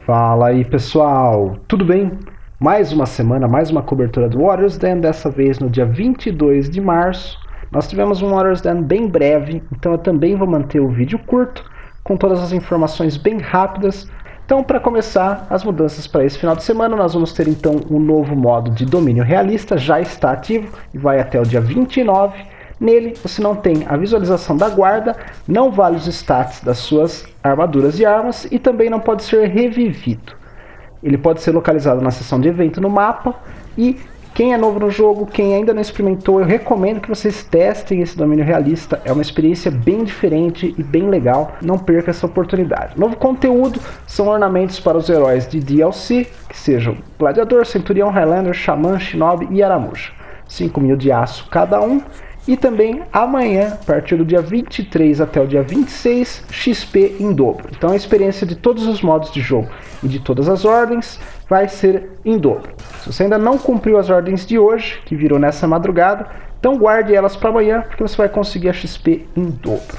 Fala aí pessoal, tudo bem? Mais uma semana, mais uma cobertura do Warriors Den, dessa vez no dia 22 de março. Nós tivemos um Warriors Den bem breve, então eu também vou manter o vídeo curto, com todas as informações bem rápidas. Então, para começar, as mudanças para esse final de semana, nós vamos ter então um novo modo de domínio realista, já está ativo e vai até o dia 29. Nele, você não tem a visualização da guarda, não vale os stats das suas armaduras e armas e também não pode ser revivido. Ele pode ser localizado na seção de evento no mapa e quem é novo no jogo, quem ainda não experimentou, eu recomendo que vocês testem esse domínio realista. É uma experiência bem diferente e bem legal, não perca essa oportunidade. Novo conteúdo são ornamentos para os heróis de DLC, que sejam Gladiador, Centurião, Highlander, Xamã, Shinobi e Aramuja. 5.000 de aço cada um. E também amanhã, a partir do dia 23 até o dia 26, XP em dobro. Então a experiência de todos os modos de jogo e de todas as ordens vai ser em dobro. Se você ainda não cumpriu as ordens de hoje, que virou nessa madrugada, então guarde elas para amanhã, porque você vai conseguir a XP em dobro.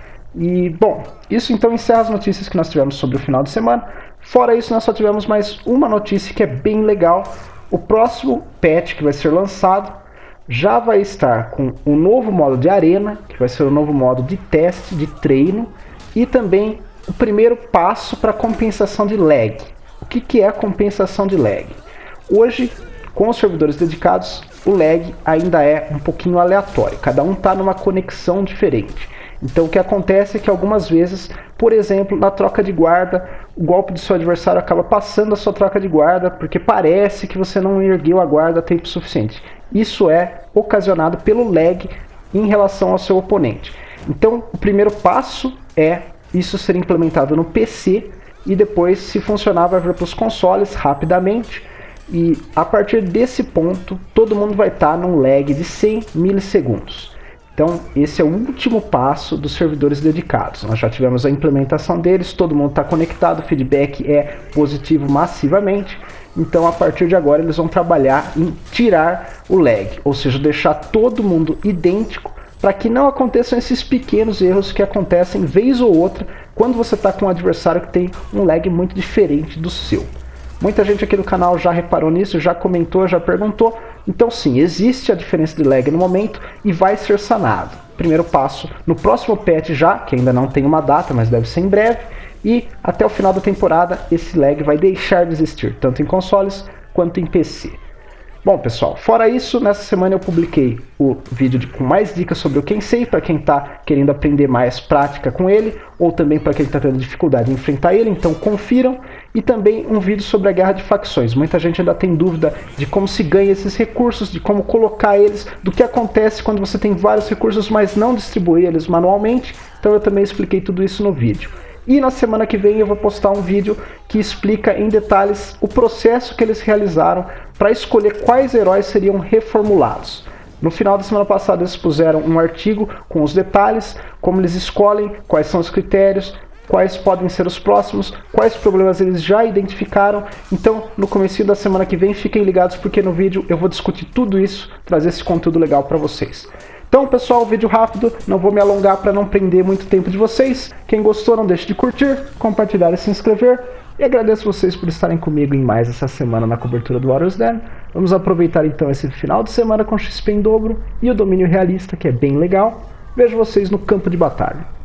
E bom, isso então encerra as notícias que nós tivemos sobre o final de semana. Fora isso, nós só tivemos mais uma notícia que é bem legal. O próximo patch que vai ser lançado já vai estar com um novo modo de arena, que vai ser o novo modo de teste, de treino, e também o primeiro passo para compensação de lag. O que é a compensação de lag? Hoje, com os servidores dedicados, o lag ainda é um pouquinho aleatório, cada um está numa conexão diferente. Então o que acontece é que algumas vezes, por exemplo, na troca de guarda, o golpe do seu adversário acaba passando a sua troca de guarda, porque parece que você não ergueu a guarda a tempo suficiente. Isso é ocasionado pelo lag em relação ao seu oponente. Então o primeiro passo é isso ser implementado no PC e depois, se funcionar, vai vir para os consoles rapidamente. E a partir desse ponto, todo mundo vai estar num lag de 100 milissegundos. Então esse é o último passo dos servidores dedicados. Nós já tivemos a implementação deles, todo mundo está conectado, o feedback é positivo massivamente. Então a partir de agora eles vão trabalhar em tirar o lag, ou seja, deixar todo mundo idêntico para que não aconteçam esses pequenos erros que acontecem vez ou outra quando você está com um adversário que tem um lag muito diferente do seu. Muita gente aqui no canal já reparou nisso, já comentou, já perguntou. Então sim, existe a diferença de lag no momento e vai ser sanado. Primeiro passo no próximo patch já, que ainda não tem uma data, mas deve ser em breve. E até o final da temporada esse lag vai deixar de existir, tanto em consoles quanto em PC. Bom pessoal, fora isso, nessa semana eu publiquei o vídeo com mais dicas sobre o Kensei, para quem está querendo aprender mais prática com ele, ou também para quem está tendo dificuldade em enfrentar ele, então confiram. E também um vídeo sobre a guerra de facções. Muita gente ainda tem dúvida de como se ganha esses recursos, de como colocar eles, do que acontece quando você tem vários recursos, mas não distribui eles manualmente. Então eu também expliquei tudo isso no vídeo. E na semana que vem eu vou postar um vídeo que explica em detalhes o processo que eles realizaram para escolher quais heróis seriam reformulados. No final da semana passada eles puseram um artigo com os detalhes, como eles escolhem, quais são os critérios, quais podem ser os próximos, quais problemas eles já identificaram. Então no comecinho da semana que vem fiquem ligados, porque no vídeo eu vou discutir tudo isso, trazer esse conteúdo legal para vocês. Então pessoal, vídeo rápido, não vou me alongar para não prender muito tempo de vocês. Quem gostou não deixe de curtir, compartilhar e se inscrever. E agradeço vocês por estarem comigo em mais essa semana na cobertura do Warriors Den. Vamos aproveitar então esse final de semana com XP em dobro e o domínio realista, que é bem legal. Vejo vocês no campo de batalha.